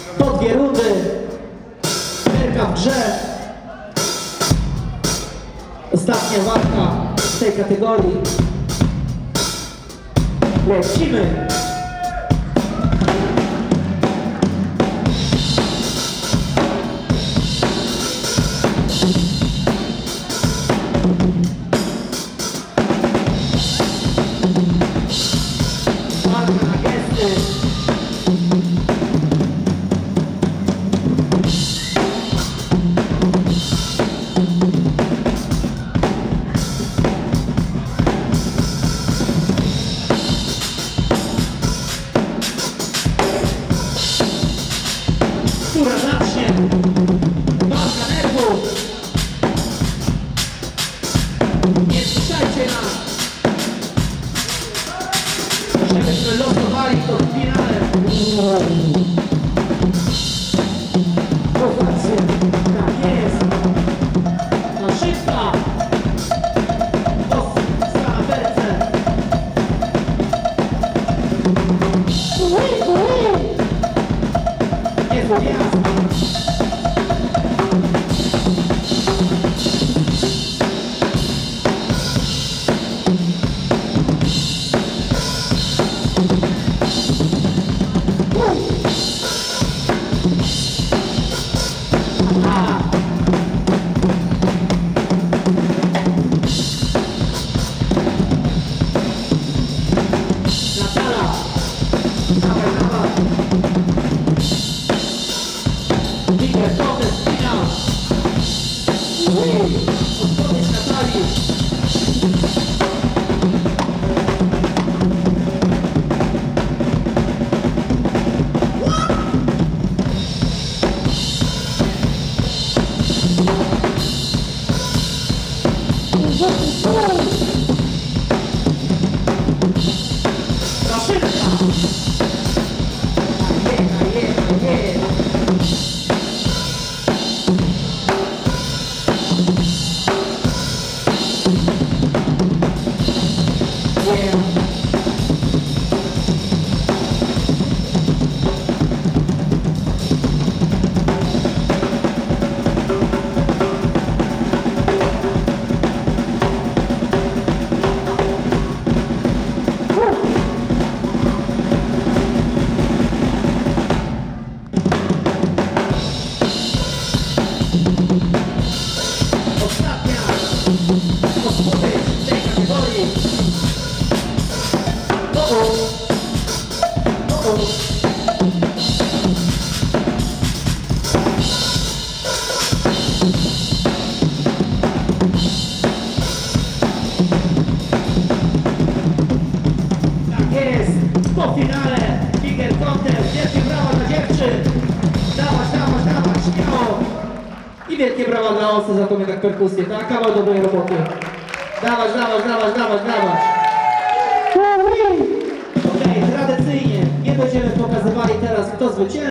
Po 2 rundy. Perka w grze. Ostatnia walka w tej kategorii. Lecimy! Walka na gesty. Która zacznie? Walka nerwów! Nie słyszajcie nas! Żebyśmy losowali to w finale! Popatrzcie, tak jest! Na szybka! Ostra na serce! Jest jasno! Odpowiedź Natalii. Tak jest, po finale Finger Contest, wielkie brawa dla dziewczyn. Dawać, śmiało. I wielkie brawa dla osy za tą jednak perkusję, tak? Kawał dobrej roboty. Dawać. Okej, tradycyjnie nie będziemy pokazywali teraz, kto zwycięży.